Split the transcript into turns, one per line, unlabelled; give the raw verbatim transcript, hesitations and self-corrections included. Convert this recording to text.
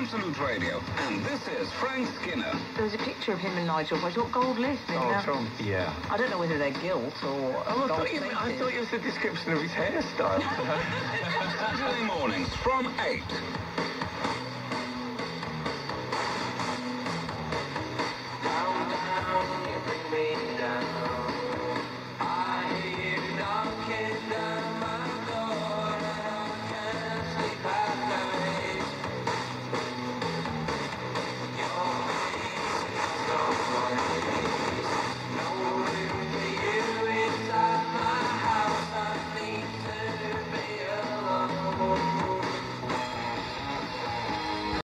Absolute Radio, and this is Frank Skinner.
There was a picture of him and Nigel, but I thought gold list.
Oh, Tom.
Yeah.
I don't know whether they're gilt or
Oh, I
gold
thought, you, I thought it was a description of his hairstyle.
Saturday mornings from eight.
Down, down, you bring me down. I hear you knocking down my door, and I can't sleep at night. Your face is so funny.